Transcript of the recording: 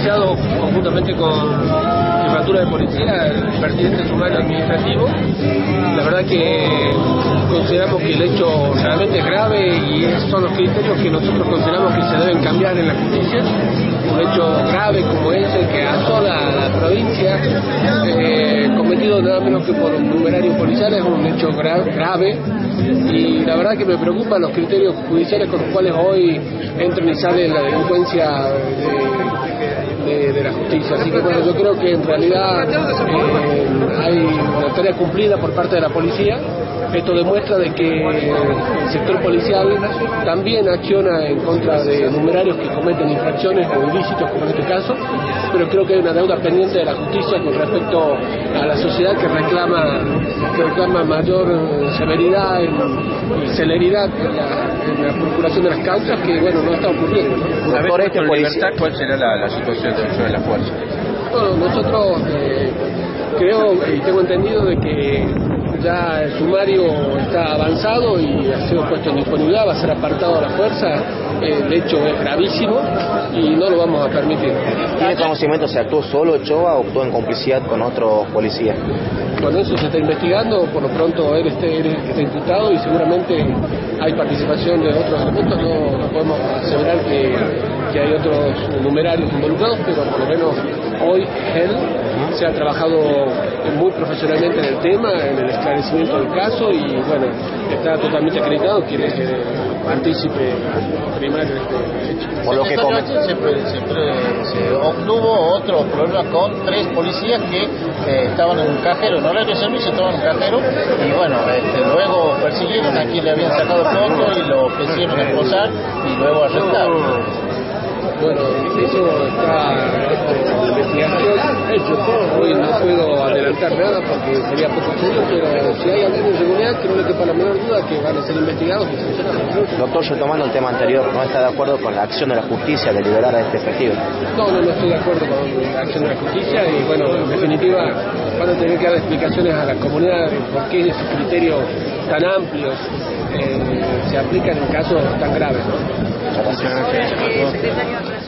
iniciado conjuntamente con la Jefatura de Policía el pertinente sumario administrativo. La verdad que consideramos que el hecho realmente es grave y esos son los criterios que nosotros consideramos que se deben cambiar en la justicia. Un hecho grave como ese que asola a la provincia, cometido nada menos que por un numerario policial, es un hecho grave, y la verdad que me preocupan los criterios judiciales con los cuales hoy entran y salen la delincuencia de la justicia. Así que bueno, yo creo que en realidad hay una tarea cumplida por parte de la policía. Esto demuestra de que el sector policial también acciona en contra de numerarios que cometen infracciones o ilícitos, como en este caso, pero creo que hay una deuda pendiente de la justicia con respecto a la sociedad que reclama mayor severidad y celeridad en la procuración de las causas, que bueno, no está ocurriendo, ¿no? Una vez con libertad, ¿cuál será la situación del uso de la fuerza? Bueno, nosotros creo y tengo entendido de que ya el sumario está avanzado y ha sido puesto en disponibilidad, va a ser apartado a la fuerza. El hecho es gravísimo y no lo vamos a permitir. ¿Tiene conocimiento si actuó solo Ochoa o actuó en complicidad con otros policías? Bueno, eso se está investigando, por lo pronto él está imputado y seguramente hay participación de otros elementos. No podemos asegurar que hay otros numerarios involucrados, pero por lo menos hoy él se ha trabajado muy profesionalmente en el tema, en el esclarecimiento del caso, y bueno, está totalmente acreditado, quiere partícipe primario de este hecho. Por lo que se obtuvo otro problema con 3 policías que estaban en un cajero, en horario de servicio, estaban en un cajero, y bueno, luego persiguieron a quien le habían sacado fotos y lo quisieron esposar y luego arrestaron. Bueno, eso está en investigación. Hoy no puedo adelantar nada porque sería poco serio, pero si hay alguna irregularidad, que no le quepa la menor duda que van a ser investigados y sancionados. Doctor, retomando el tema anterior, ¿no está de acuerdo con la acción de la justicia de liberar a este efectivo? No estoy de acuerdo con la acción de la justicia y bueno, en definitiva van a tener que dar explicaciones a la comunidad de por qué esos criterios tan amplios se aplican en casos tan graves, ¿no? Muchas gracias. Secretario.